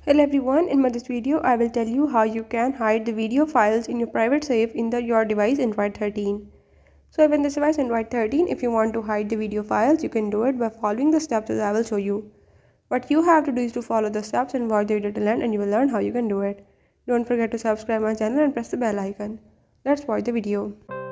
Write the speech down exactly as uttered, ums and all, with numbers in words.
Hello everyone, in this video I will tell you how you can hide the video files in your private save in the your device Android thirteen. So in this device Android thirteen, if you want to hide the video files, you can do it by following the steps as I will show you. What you have to do is to follow the steps and watch the video till end, and you will learn how you can do it. Don't forget to subscribe my channel and press the bell icon. Let's watch the video.